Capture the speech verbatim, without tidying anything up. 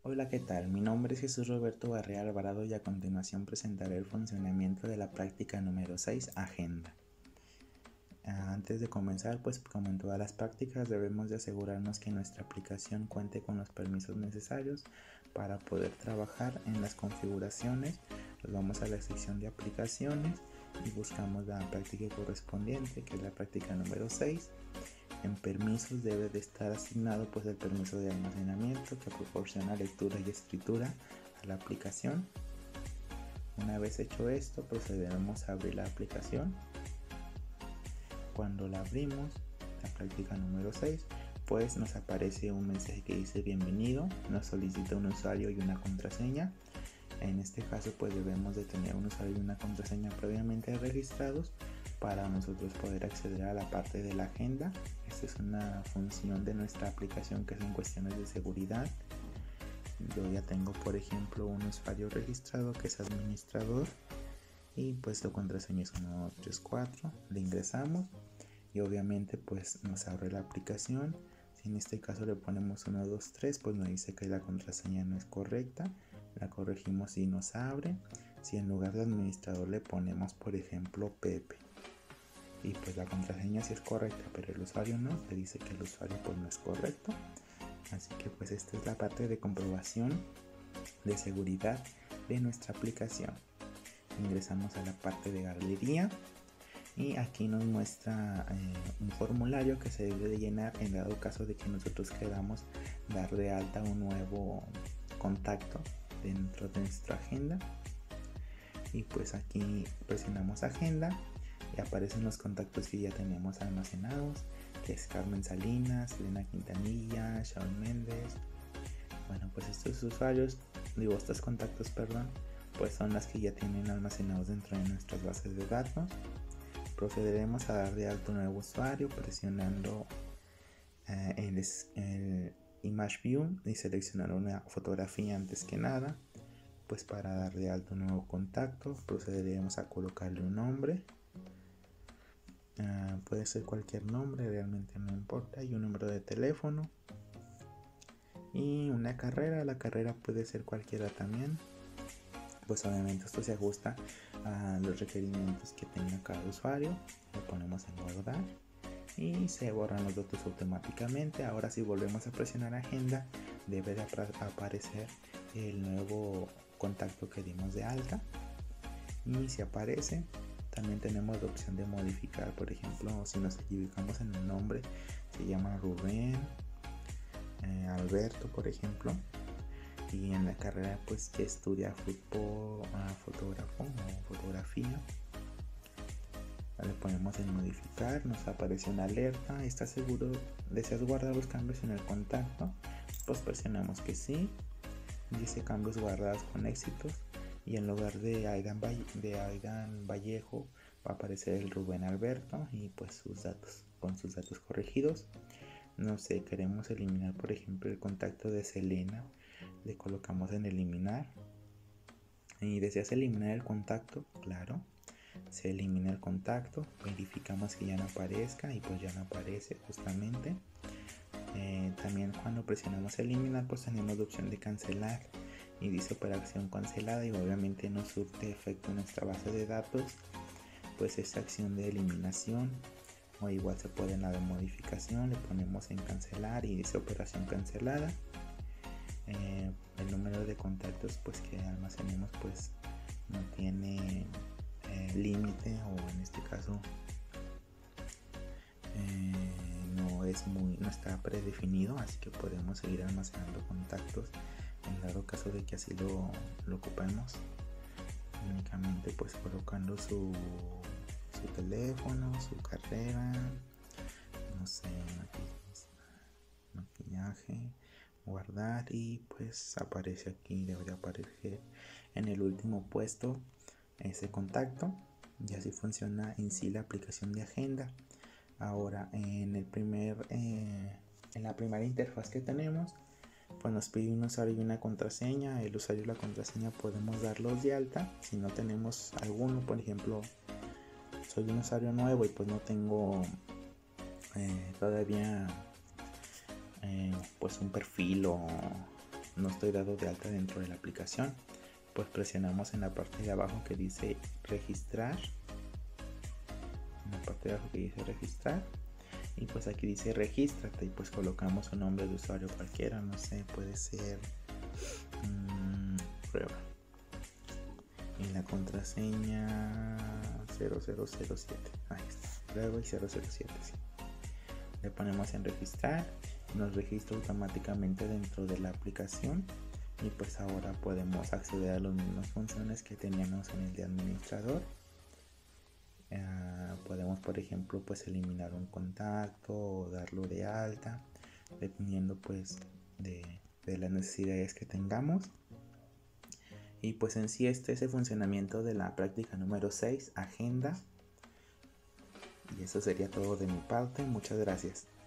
Hola, ¿qué tal? Mi nombre es Jesús Roberto Barrea Alvarado y a continuación presentaré el funcionamiento de la práctica número seis, Agenda. Antes de comenzar, pues como en todas las prácticas debemos de asegurarnos que nuestra aplicación cuente con los permisos necesarios para poder trabajar en las configuraciones. Nos vamos a la sección de aplicaciones y buscamos la práctica correspondiente, que es la práctica número seis. En permisos debe de estar asignado pues el permiso de almacenamiento que proporciona lectura y escritura a la aplicación. Una vez hecho esto, procederemos a abrir la aplicación. Cuando la abrimos, la práctica número seis, pues nos aparece un mensaje que dice bienvenido, nos solicita un usuario y una contraseña. En este caso pues debemos de tener un usuario y una contraseña previamente registrados para nosotros poder acceder a la parte de la agenda. Esta es una función de nuestra aplicación que es en cuestiones de seguridad. Yo ya tengo por ejemplo un usuario registrado que es administrador y pues la contraseña es uno dos tres cuatro, le ingresamos y obviamente pues nos abre la aplicación. Si en este caso le ponemos uno dos tres, pues nos dice que la contraseña no es correcta, la corregimos y nos abre. Si en lugar de administrador le ponemos por ejemplo Pepe y pues la contraseña sí es correcta pero el usuario no, le dice que el usuario pues no es correcto. Así que pues esta es la parte de comprobación de seguridad de nuestra aplicación. Ingresamos a la parte de galería y aquí nos muestra eh, un formulario que se debe de llenar en dado caso de que nosotros queramos dar de alta un nuevo contacto dentro de nuestra agenda. Y pues aquí presionamos agenda y aparecen los contactos que ya tenemos almacenados, que es Carmen Salinas, Elena Quintanilla, Shawn Méndez. Bueno, pues estos usuarios, digo estos contactos, perdón, pues son las que ya tienen almacenados dentro de nuestras bases de datos. Procederemos a dar de alta un nuevo usuario presionando eh, el, el Image View y seleccionar una fotografía antes que nada. Pues para dar de alta un nuevo contacto procederemos a colocarle un nombre. Uh, puede ser cualquier nombre, realmente no importa, y un número de teléfono y una carrera. La carrera puede ser cualquiera también. Pues obviamente esto se ajusta a los requerimientos que tenga cada usuario. Le ponemos en guardar y se borran los datos automáticamente. Ahora si volvemos a presionar agenda debe de aparecer el nuevo contacto que dimos de alta y si aparece también tenemos la opción de modificar. Por ejemplo, si nos equivocamos en el nombre, se llama Rubén eh, Alberto por ejemplo, y en la carrera pues que estudia fútbol, uh, fotógrafo o fotografía, le ponemos en modificar, nos aparece una alerta. ¿Estás seguro? ¿Deseas guardar los cambios en el contacto? Pues presionamos que sí. Dice cambios guardados con éxitos y en lugar de Aidan, Valle, de Aidan Vallejo va a aparecer el Rubén Alberto y pues sus datos, con sus datos corregidos. No sé, queremos eliminar por ejemplo el contacto de Selena, le colocamos en eliminar. ¿Y deseas eliminar el contacto? Claro, se elimina el contacto, verificamos que ya no aparezca y pues ya no aparece justamente. Eh, también cuando presionamos eliminar pues tenemos la opción de cancelar y dice operación cancelada y obviamente no surte efecto en nuestra base de datos pues esta acción de eliminación, o igual se puede en la de modificación, le ponemos en cancelar y dice operación cancelada. Eh, el número de contactos pues que almacenemos pues no tiene eh, límite, o en este caso eh, no es muy no está predefinido, así que podemos seguir almacenando contactos en dado caso de que así lo, lo ocupemos, únicamente pues colocando su, su teléfono, su carrera, no sé, maquillaje, guardar y pues aparece aquí, debería aparecer en el último puesto ese contacto, y así funciona en sí la aplicación de agenda. Ahora en el primer eh, en la primera interfaz que tenemos pues nos pide un usuario y una contraseña. El usuario y la contraseña podemos darlos de alta si no tenemos alguno. Por ejemplo, soy un usuario nuevo y pues no tengo eh, todavía eh, pues un perfil o no estoy dado de alta dentro de la aplicación, pues presionamos en la parte de abajo que dice registrar, en la parte de abajo que dice registrar, y pues aquí dice regístrate, y pues colocamos un nombre de usuario cualquiera, no sé, puede ser mmm, prueba, y la contraseña cero cero cero siete, ahí está, prueba y cero cero siete, sí. Le ponemos en registrar, nos registra automáticamente dentro de la aplicación, y pues ahora podemos acceder a las mismas funciones que teníamos en el de administrador. Uh, podemos, por ejemplo, pues eliminar un contacto o darlo de alta, dependiendo pues de, de las necesidades que tengamos. Y pues en sí este es el funcionamiento de la práctica número seis, agenda. Y eso sería todo de mi parte. Muchas gracias.